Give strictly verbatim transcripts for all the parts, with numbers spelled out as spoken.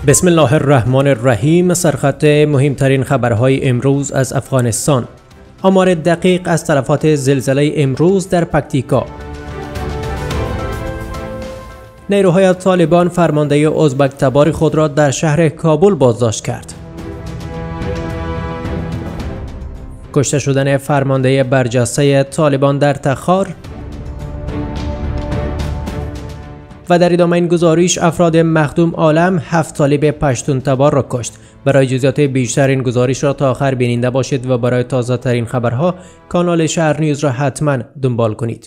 بسم الله الرحمن الرحیم. سرخط مهمترین خبرهای امروز از افغانستان. آمار دقیق از تلفات زلزله امروز در پکتیکا. نیروهای طالبان فرمانده ازبک تبار خود را در شهر کابل بازداشت کرد. کشته شدن فرمانده برجسته طالبان در تخار. و در ادامه این گزارش افراد مخدوم عالم هفت طالب پشتون تبار را کشت. برای جزئیات بیشتر این گزارش را تا آخر بیننده باشید و برای تازه ترین خبرها کانال شهر نیوز را حتما دنبال کنید.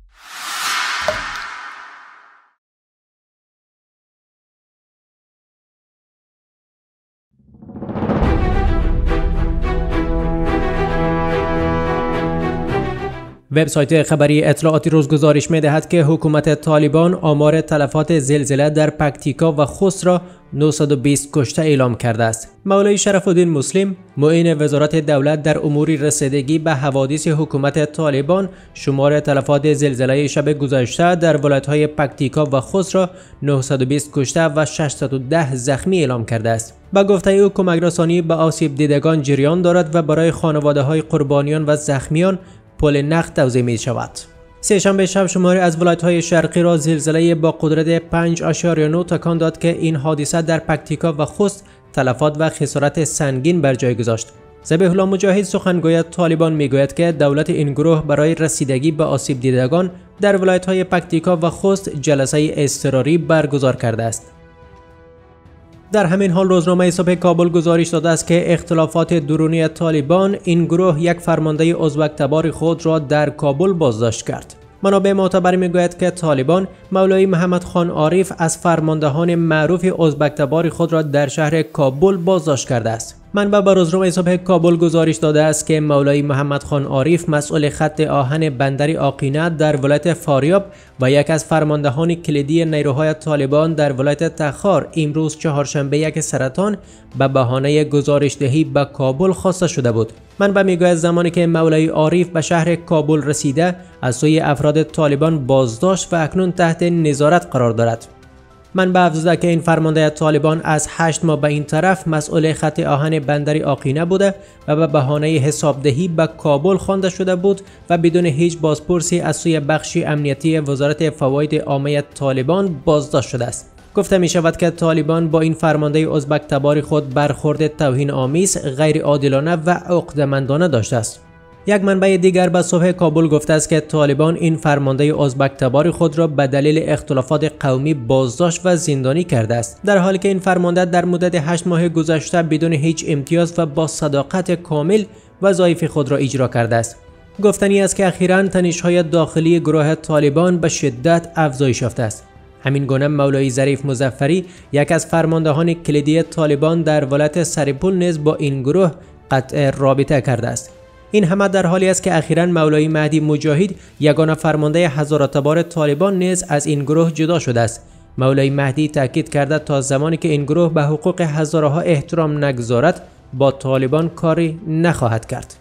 وبسایت خبری اطلاعاتی روز گزارش می دهد که حکومت طالبان آمار تلفات زلزله در پکتیکا و خوست را نهصد و بیست کشته اعلام کرده است. مولوی شرف الدین مسلم، معین وزارت دولت در امور رسیدگی به حوادث حکومت طالبان، شمار تلفات زلزله شب گذشته در ولایت‌های پکتیکا و خوست را نهصد و بیست کشته و ششصد و ده زخمی اعلام کرده است. با گفته او کمک رسانی به آسیب دیدگان جریان دارد و برای خانواده‌های قربانیان و زخمیان پول نقد توزیع می شود. سه‌شنبه شب شماری از ولایت‌های شرقی را زلزله با قدرت پنج اشاریه نه تکان داد که این حادثه در پکتیکا و خوست تلفات و خسارت سنگین بر جای گذاشت. ذبیح الله مجاهد سخنگوی طالبان میگوید که دولت این گروه برای رسیدگی به آسیب دیدگان در ولایت‌های پکتیکا و خوست جلسه اضطراری برگزار کرده است. در همین حال روزنامه صبح کابل گزارش داده است که اختلافات درونی طالبان این گروه یک فرمانده ازبک تبار خود را در کابل بازداشت کرد. منابع معتبر میگوید که طالبان مولوی محمد خان عارف از فرماندهان معروف ازبک تبار خود را در شهر کابل بازداشت کرده است. منبع به روزنامه صبح کابل گزارش داده است که مولوی محمد خان عارف مسئول خط آهن بندر آقینه در ولایت فاریاب و یک از فرماندهان کلیدی نیروهای طالبان در ولایت تخار امروز چهارشنبه یک سرطان به بهانه گزارشدهی به کابل خواسته شده بود. منبع میگوید زمانی که مولوی عارف به شهر کابل رسیده از سوی افراد طالبان بازداشت و اکنون تحت نظارت قرار دارد. منبع افزوده که این فرمانده طالبان از هشت ماه به این طرف مسئول خط آهن بندر آقینه بوده و به بهانه حسابدهی به کابل خوانده شده بود و بدون هیچ بازپرسی از سوی بخش امنیتی وزارت فواید عامه طالبان بازداشت شده است. گفته می شود که طالبان با این فرمانده ازبک تبار خود برخورد توهین آمیز، غیر عادلانه و عقده‌مندانه داشته است. یک منبع دیگر به صبح کابل گفته است که طالبان این فرمانده ازبک تبار خود را به دلیل اختلافات قومی بازداشت و زندانی کرده است، در حالی که این فرمانده در مدت هشت ماه گذشته بدون هیچ امتیاز و با صداقت کامل وظایف خود را اجرا کرده است. گفتنی است که اخیراً تنش‌های داخلی گروه طالبان به شدت افزایش یافته است. همین گونه مولوی ظریف مظفری، یک از فرماندهان کلیدی طالبان در ولایت سرپل نیز با این گروه قطع رابطه کرده است. این همه در حالی است که اخیراً مولوی مهدی مجاهد، یگانه فرمانده هزاره تبار طالبان نیز از این گروه جدا شده است. مولوی مهدی تاکید کرده تا زمانی که این گروه به حقوق هزاره ها احترام نگذارد با طالبان کاری نخواهد کرد.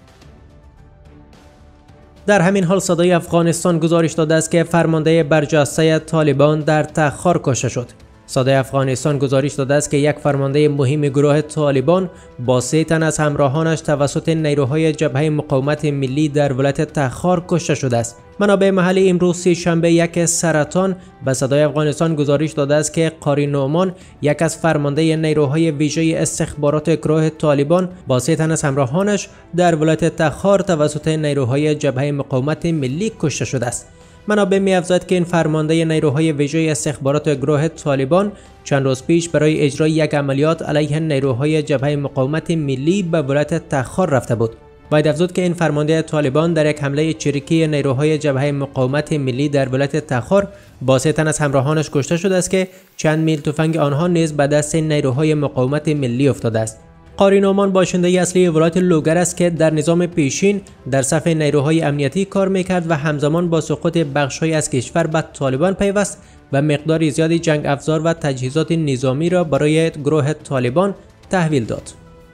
در همین حال صدای افغانستان گزارش داده است که فرمانده برجسته طالبان در تخار کشته شد. صدای افغانستان گزارش داده است که یک فرمانده مهم گروه طالبان با سه تن از همراهانش توسط نیروهای جبهه مقاومت ملی در ولایت تخار کشته شده است. منابع محلی امروز سه‌شنبه یک سرطان به صدای افغانستان گزارش داده است که قاری نعمان، یک از فرمانده نیروهای ویژه استخبارات گروه طالبان با سه تن از همراهانش در ولایت تخار توسط نیروهای جبهه مقاومت ملی کشته شده است. منابع می‌افزاید که این فرمانده نیروهای ویژه استخبارات گروه طالبان چند روز پیش برای اجرای یک عملیات علیه نیروهای جبهه مقاومت ملی به ولایت تخار رفته بود. باید افزود که این فرمانده طالبان در یک حمله چریکی نیروهای جبهه مقاومت ملی در ولایت تخار با سه تن از همراهانش کشته شده است که چند میل تفنگ آنها نیز به دست نیروهای مقاومت ملی افتاده است. قاری نعمان باشنده اصلی ولایت لوگر است که در نظام پیشین در صف نیروهای امنیتی کار میکرد و همزمان با سقوط بخش‌های از کشور به طالبان پیوست و مقدار زیادی جنگ افزار و تجهیزات نظامی را برای گروه طالبان تحویل داد.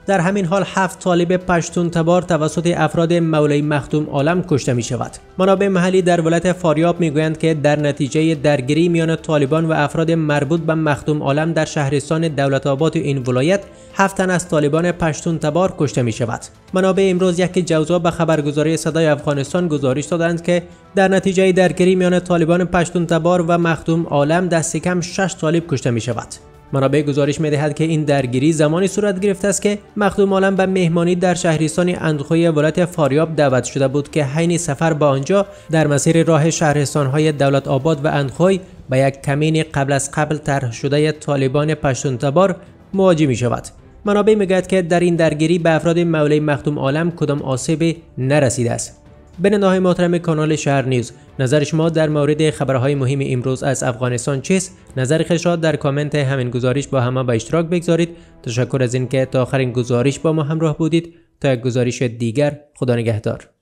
در همین حال هفت طالب پشتون تبار توسط افراد مولای مخدوم عالم کشته می شود. منابع محلی در ولایت فاریاب می گویند که در نتیجه درگیری میان طالبان و افراد مربوط به مخدوم عالم در شهرستان دولت‌آباد این ولایت هفت تن از طالبان پشتون تبار کشته می شود. منابع امروز یک جوزا به خبرگزاری صدای افغانستان گزارش دادند که در نتیجه درگیری میان طالبان پشتون تبار و مخدوم عالم دست کم شش طالب کشته می شود. منابع گزارش می‌دهد که این درگیری زمانی صورت گرفته است که مخدوم عالم به مهمانی در شهرستان اندخوی ولایت فاریاب دعوت شده بود که حین سفر به آنجا در مسیر راه شهرستان‌های دولت آباد و اندخوی به یک کمین قبل از قبل طرح شده طالبان پشتون تبار مواجه می شود. منابع می‌گوید که در این درگیری به افراد مولای مخدوم عالم کدام آسیبی نرسیده است. بیننده‌های محترم کانال شهر نیوز، نظر شما در مورد خبرهای مهم امروز از افغانستان چیست؟ نظر خود را در کامنت همین گزارش با همه به اشتراک بگذارید. تشکر از اینکه تا آخرین گزارش با ما همراه بودید. تا یک گزارش دیگر، خدا نگهدار.